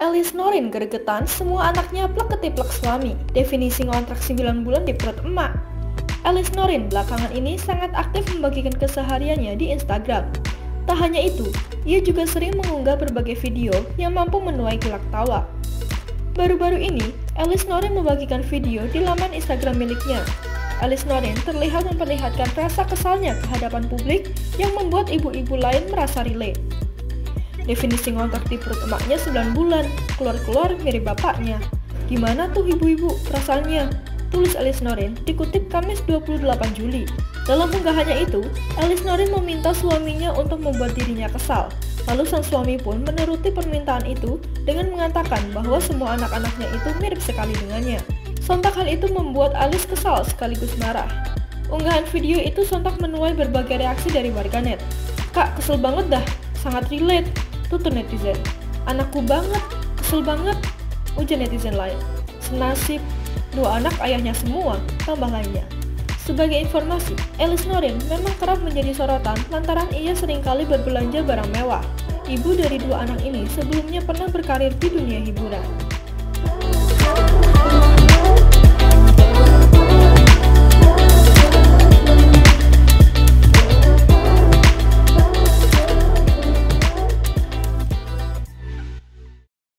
Alice Norin gregetan, semua anaknya plek-ketiplek suami. Definisi ngontrak 9 bulan di perut emak. Alice Norin belakangan ini sangat aktif membagikan kesehariannya di Instagram. Tak hanya itu, ia juga sering mengunggah berbagai video yang mampu menuai gelak tawa. Baru-baru ini, Alice Norin membagikan video di laman Instagram miliknya. Alice Norin terlihat memperlihatkan rasa kesalnya ke hadapan publik yang membuat ibu-ibu lain merasa relate. Definisi ngontrak di perut emaknya 9 bulan, keluar-keluar mirip bapaknya. Gimana tuh ibu-ibu perasaannya? Tulis Alice Norin dikutip Kamis 28 Juli. Dalam unggahannya itu, Alice Norin meminta suaminya untuk membuat dirinya kesal. Lalu sang suami pun menuruti permintaan itu dengan mengatakan bahwa semua anak-anaknya itu mirip sekali dengannya. Sontak hal itu membuat Alice kesal sekaligus marah. Unggahan video itu sontak menuai berbagai reaksi dari warganet. "Kak, kesel banget dah, sangat relate," tutur netizen. "Anakku banget, kesel banget," ujar netizen lain. "Senasib, 2 anak ayahnya semua," tambah lainnya. Sebagai informasi, Alice Norin memang kerap menjadi sorotan lantaran ia seringkali berbelanja barang mewah. Ibu dari 2 anak ini sebelumnya pernah berkarir di dunia hiburan.